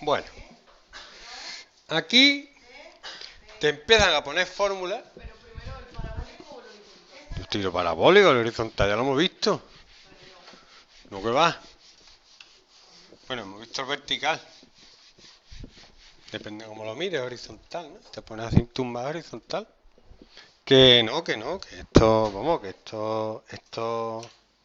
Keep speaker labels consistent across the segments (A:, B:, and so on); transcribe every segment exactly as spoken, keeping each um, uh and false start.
A: Bueno, aquí te empiezan a poner fórmulas.
B: Pero primero el parabólico o el horizontal.
A: El tiro parabólico, el horizontal, ya lo hemos visto. ¿No que va? Bueno, hemos visto el vertical. Depende de cómo lo mires, horizontal, ¿no? Te pones así tumbado horizontal. Que no, que no, que esto, vamos, que esto, esto...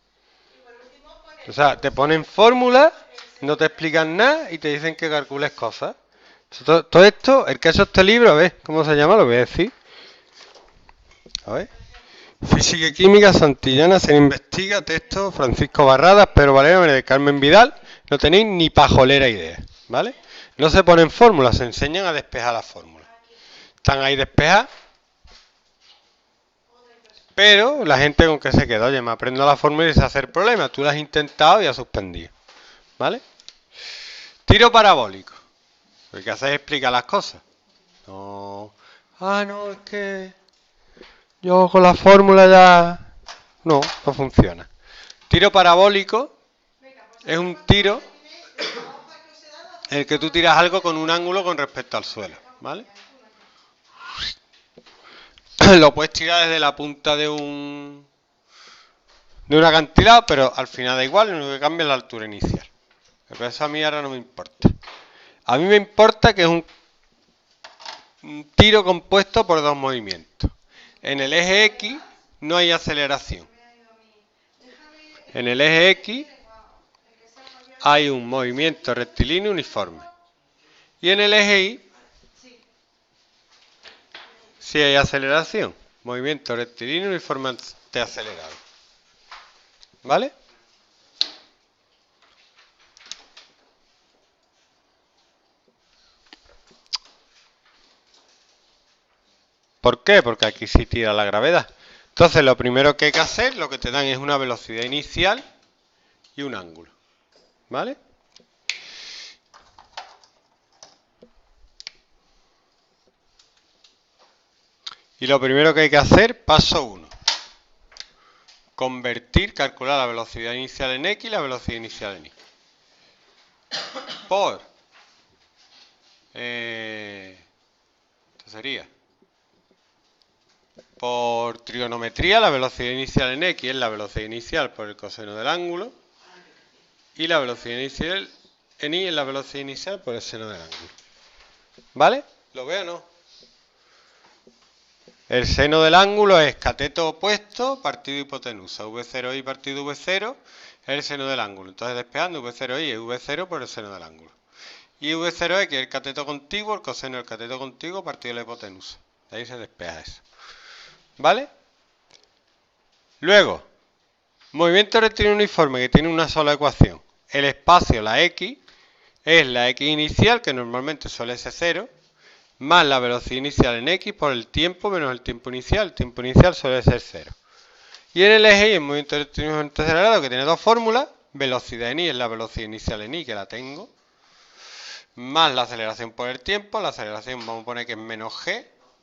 A: O sea, te ponen fórmulas, no te explican nada y te dicen que calcules cosas. Todo, todo esto, el que ha hecho este libro, a ver, ¿cómo se llama? Lo voy a decir. A ver. Física y Química, Santillana, se investiga, texto, Francisco Barradas, Pedro Valera, María del Carmen Vidal. No tenéis ni pajolera idea, ¿vale? No se ponen fórmulas, se enseñan a despejar las fórmulas. Están ahí despejadas. Pero la gente con que se queda, oye, me aprendo la fórmula y sé hacer problemas. Tú lo has intentado y has suspendido. ¿Vale? Tiro parabólico. Lo que hace es explicar las cosas. No. Ah, no, es que yo con la fórmula ya... No, no funciona. Tiro parabólico es un tiro en el que tú tiras algo con un ángulo con respecto al suelo. ¿Vale? Lo puedes tirar desde la punta de un... de un acantilado, pero al final da igual, lo único que cambia es la altura inicial. Pero eso a mí ahora no me importa. A mí me importa que es un, un tiro compuesto por dos movimientos. En el eje X no hay aceleración. En el eje X hay un movimiento rectilíneo uniforme. Y en el eje Y sí hay aceleración. Movimiento rectilíneo uniformemente acelerado. ¿Vale? ¿Por qué? Porque aquí sí tira la gravedad. Entonces lo primero que hay que hacer, lo que te dan es una velocidad inicial y un ángulo. ¿Vale? Y lo primero que hay que hacer, paso uno. Convertir, calcular la velocidad inicial en X y la velocidad inicial en Y. Por... Eh, esto sería... Por trigonometría, la velocidad inicial en X es la velocidad inicial por el coseno del ángulo. Y la velocidad inicial en Y es la velocidad inicial por el seno del ángulo. ¿Vale? ¿Lo veo o no? El seno del ángulo es cateto opuesto partido hipotenusa. V cero y partido V cero es el seno del ángulo. Entonces despejando V cero y es V cero por el seno del ángulo. Y V cero X es el cateto contiguo, el coseno del cateto contiguo partido de la hipotenusa. De ahí se despeja eso. ¿Vale? Luego, movimiento rectilíneo uniforme que tiene una sola ecuación. El espacio, la X, es la X inicial, que normalmente suele ser cero, más la velocidad inicial en X por el tiempo menos el tiempo inicial. El tiempo inicial suele ser cero. Y en el eje Y, el movimiento rectilíneo acelerado, que tiene dos fórmulas, velocidad en Y es la velocidad inicial en Y, que la tengo, más la aceleración por el tiempo. La aceleración vamos a poner que es menos G,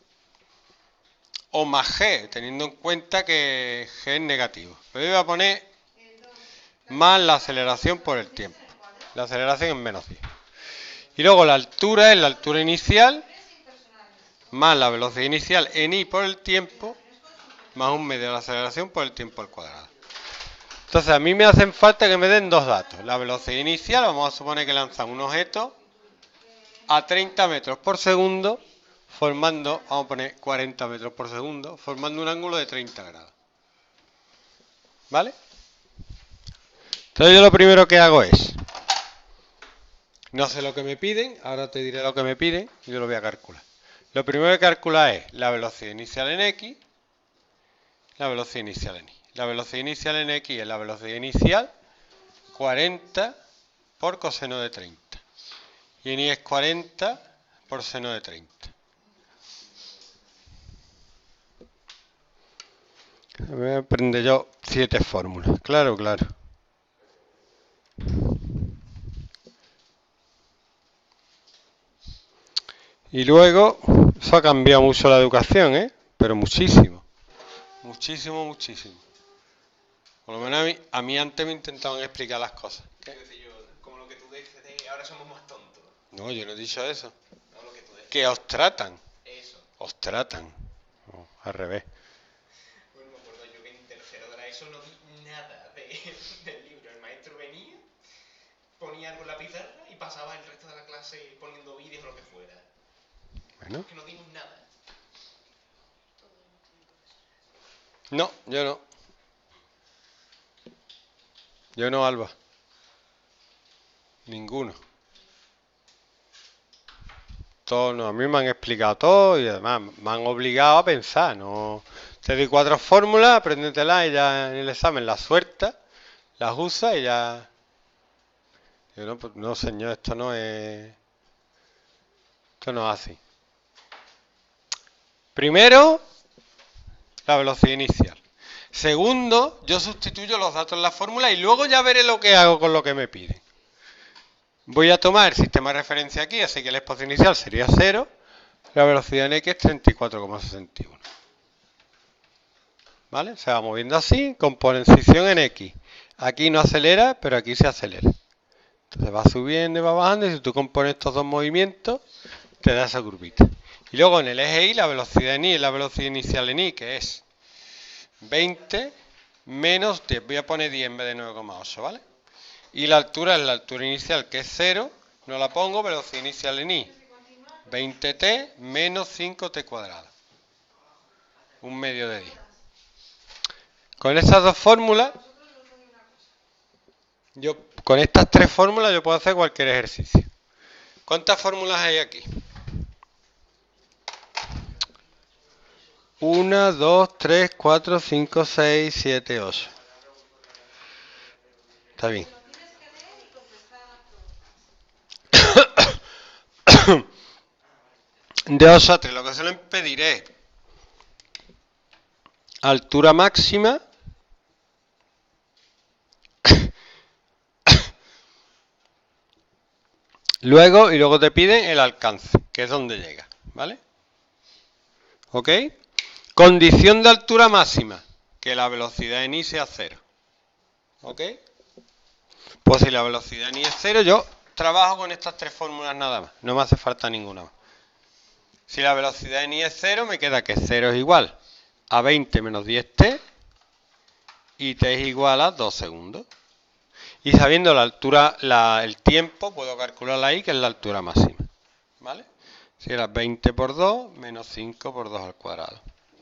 A: o más G, teniendo en cuenta que G es negativo. Pero yo voy a poner más la aceleración por el tiempo. La aceleración es menos diez. Y luego la altura es la altura inicial, más la velocidad inicial en Y por el tiempo, más un medio de la aceleración por el tiempo al cuadrado. Entonces a mí me hacen falta que me den dos datos. La velocidad inicial, vamos a suponer que lanzan un objeto a treinta metros por segundo, formando, vamos a poner cuarenta metros por segundo, formando un ángulo de treinta grados. ¿Vale? Entonces yo lo primero que hago es, no sé lo que me piden, ahora te diré lo que me piden y yo lo voy a calcular. Lo primero que calcular es la velocidad inicial en X, la velocidad inicial en Y. La velocidad inicial en X es la velocidad inicial, cuarenta por coseno de treinta. Y en Y es cuarenta por seno de treinta. Voy a aprender yo siete fórmulas. Claro, claro. Y luego, eso ha cambiado mucho la educación, ¿eh? Pero muchísimo. Muchísimo, muchísimo. Por lo menos a mí, a mí antes me intentaban explicar las cosas. ¿Qué?
C: Como lo que tú dices de ahora somos más tontos.
A: No, yo no he dicho eso.
C: No, lo que tú decías.
A: Que os tratan.
C: Eso.
A: Os tratan. No, al revés.
C: Bueno, me acuerdo yo que en tercero de la ESO no vi nada de, del libro. El maestro venía, ponía algo en la pizarra y pasaba el resto de la clase poniendo vídeos o lo que fuera.
A: Bueno.
C: Que no dimos nada.
A: No, yo no. Yo no, Alba. Ninguno. Todo, no, a mí me han explicado todo y además me han obligado a pensar. No, te doy cuatro fórmulas, apréndetelas y ya en el examen las sueltas, las usas y ya. Yo no, pues, no, señor, esto no es. Esto no es así. Primero, la velocidad inicial. Segundo, yo sustituyo los datos en la fórmula y luego ya veré lo que hago con lo que me piden. Voy a tomar el sistema de referencia aquí, así que el espacio inicial sería cero. La velocidad en X es treinta y cuatro coma sesenta y uno. ¿Vale? Se va moviendo así, con potenciación en X. Aquí no acelera, pero aquí se acelera. Entonces va subiendo y va bajando, y si tú compones estos dos movimientos, te da esa curvita. Y luego en el eje Y, la velocidad en Y es la velocidad inicial en Y, que es veinte menos diez. Voy a poner diez en vez de nueve coma ocho, ¿vale? Y la altura es la altura inicial, que es cero. No la pongo, velocidad inicial en Y. veinte t menos cinco t cuadrado. Un medio de diez. Con estas dos fórmulas, yo, con estas tres fórmulas yo puedo hacer cualquier ejercicio. ¿Cuántas fórmulas hay aquí? Una, dos, tres, cuatro, cinco, seis, siete, ocho. Está bien. De ocho a tres, lo que se lo impediré. Altura máxima. Luego, y luego te piden el alcance, que es donde llega, ¿vale? ¿Ok? Condición de altura máxima, que la velocidad en Y sea cero. ¿Ok? Pues si la velocidad en Y es cero, yo trabajo con estas tres fórmulas nada más, no me hace falta ninguna más. Si la velocidad en Y es cero, me queda que cero es igual a veinte menos diez t y t es igual a dos segundos. Y sabiendo la altura, la, el tiempo, puedo calcularla ahí, que es la altura máxima. ¿Vale? Si era veinte por dos menos cinco por dos al cuadrado.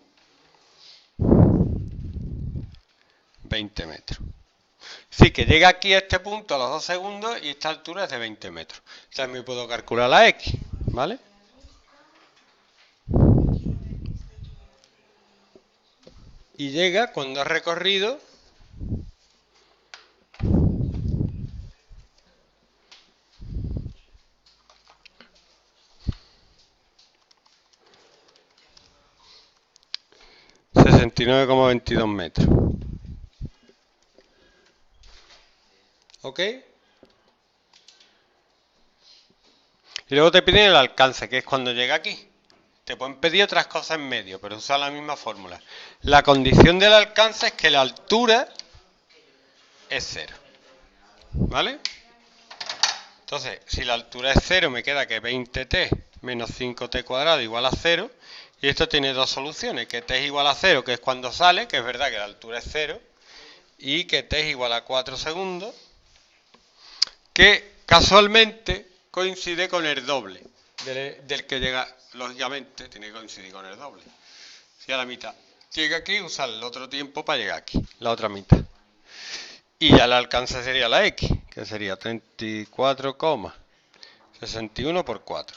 A: veinte metros. Sí, que llega aquí a este punto a los dos segundos y esta altura es de veinte metros. También puedo calcular la X. ¿Vale? Y llega cuando ha recorrido sesenta y nueve coma veintidós metros. ¿Ok? Y luego te piden el alcance, que es cuando llega aquí. Te pueden pedir otras cosas en medio, pero usa la misma fórmula. La condición del alcance es que la altura es cero. ¿Vale? Entonces, si la altura es cero, me queda que veinte t menos cinco t cuadrado igual a cero. Y esto tiene dos soluciones, que t es igual a cero, que es cuando sale, que es verdad que la altura es cero, y que t es igual a cuatro segundos, que casualmente coincide con el doble del, del que llega, lógicamente, tiene que coincidir con el doble. Si a la mitad llega aquí, usa el otro tiempo para llegar aquí, la otra mitad. Y ya el alcance sería la X, que sería treinta y cuatro coma sesenta y uno por cuatro.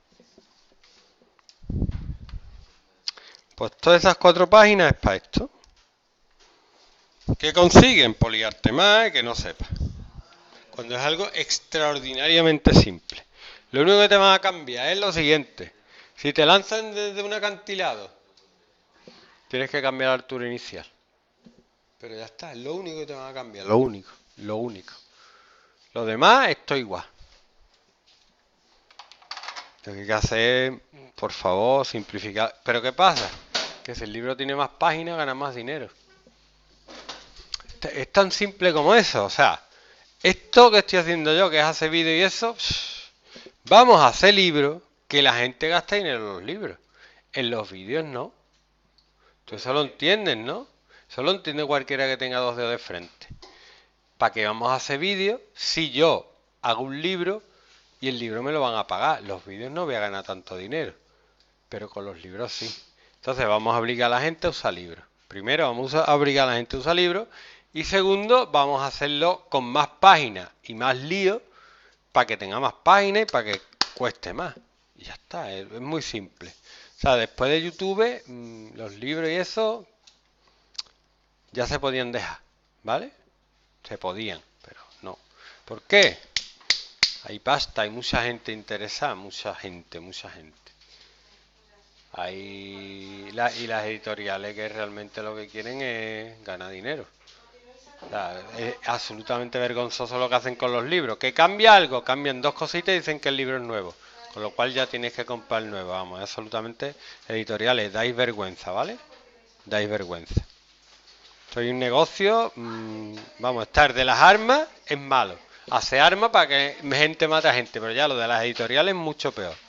A: Pues todas esas cuatro páginas es para esto. ¿Qué consiguen? Poliarte más y que no sepas. Cuando es algo extraordinariamente simple. Lo único que te van a cambiar es lo siguiente. Si te lanzan desde un acantilado, tienes que cambiar la altura inicial. Pero ya está, es lo único que te van a cambiar. Lo único, lo único. Lo demás, esto igual. Lo que hay que hacer, por favor, simplificar. ¿Pero qué pasa? Que si el libro tiene más páginas, ganas más dinero. Es tan simple como eso. O sea, esto que estoy haciendo yo, que es hacer vídeo y eso, Vamos a hacer libros que la gente gasta dinero en los libros. En los vídeos no. Tú eso lo entiendes, ¿no? Eso lo entiende cualquiera que tenga dos dedos de frente. ¿Para qué vamos a hacer vídeos si yo hago un libro y el libro me lo van a pagar? Los vídeos no voy a ganar tanto dinero, pero con los libros sí. Entonces vamos a obligar a la gente a usar libros. Primero vamos a obligar a la gente a usar libros y segundo vamos a hacerlo con más páginas y más líos para que tenga más páginas y para que cueste más. Y ya está, es, es muy simple. O sea, después de YouTube, mmm, los libros y eso ya se podían dejar, ¿vale? Se podían, pero no. ¿Por qué? Hay pasta, hay mucha gente interesada, mucha gente, mucha gente. Hay la, y las editoriales que realmente lo que quieren es ganar dinero. O sea, es absolutamente vergonzoso lo que hacen con los libros. ¿Que cambia algo? Cambian dos cositas y dicen que el libro es nuevo. Con lo cual ya tienes que comprar el nuevo. Vamos, es absolutamente editoriales. Dais vergüenza, ¿vale? Dais vergüenza. Soy un negocio, mmm, vamos, estar de las armas es malo. Hacer armas para que gente mate a gente, pero ya lo de las editoriales es mucho peor.